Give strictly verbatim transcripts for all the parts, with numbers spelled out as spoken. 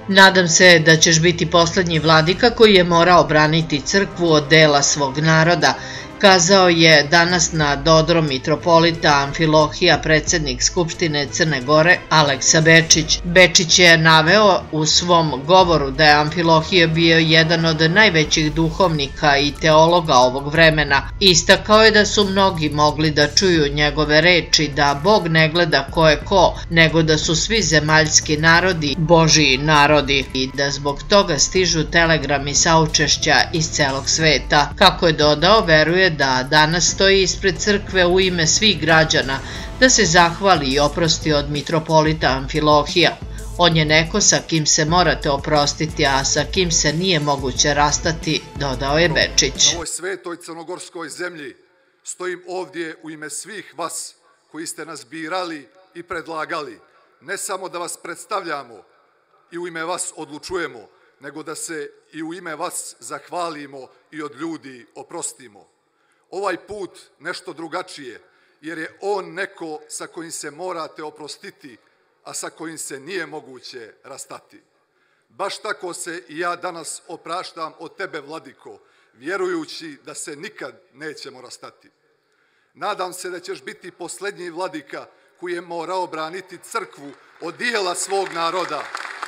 Nadam se da ćeš biti poslednji vladika koji je morao braniti crkvu od dela svog naroda, kazao je danas na Dodro mitropolita Amfilohija predsednik Skupštine Crne Gore Aleksa Bečić. Bečić je naveo u svom govoru da je Amfilohije bio jedan od najvećih duhovnika i teologa ovog vremena. Istakao je da su mnogi mogli da čuju njegove reči da Bog ne gleda ko je ko, nego da su svi zemaljski narodi Božiji narodi i da zbog toga stižu telegrami saučešća iz celog sveta. Kako je dodao, veruje da danas stoji ispred crkve u ime svih građana, da se zahvali i oprosti od mitropolita Amfilohija. On je neko sa kim se morate oprostiti, a sa kim se nije moguće rastati, dodao je Bečić. Na ovoj svetoj crnogorskoj zemlji stojim ovdje u ime svih vas koji ste nas birali i predlagali, ne samo da vas predstavljamo i u ime vas odlučujemo, nego da se i u ime vas zahvalimo i od ljudi oprostimo. Ovaj put nešto drugačije, jer je on neko sa kojim se morate oprostiti, a sa kojim se nije moguće rastati. Baš tako se i ja danas opraštam od tebe, Vladiko, vjerujući da se nikad nećemo rastati. Nadam se da ćeš biti poslednji vladika koji je morao braniti crkvu od dijela svog naroda.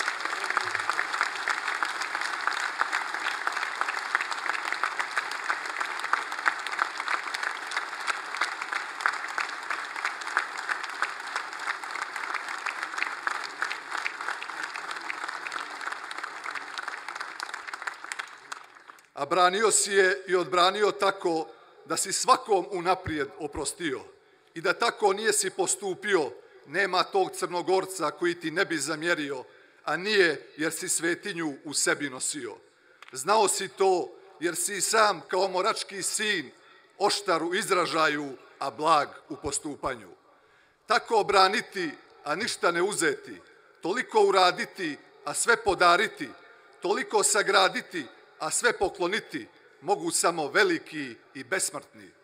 A branio si je i odbranio tako da si svakom unaprijed oprostio i da tako nije si postupio, nema tog Crnogorca koji ti ne bi zamjerio, a nije jer si svetinju u sebi nosio. Znao si to jer si i sam kao morački sin oštar u izražaju, a blag u postupanju. Tako braniti, a ništa ne uzeti, toliko uraditi, a sve podariti, toliko sagraditi, a sve pokloniti mogu samo veliki i besmrtni.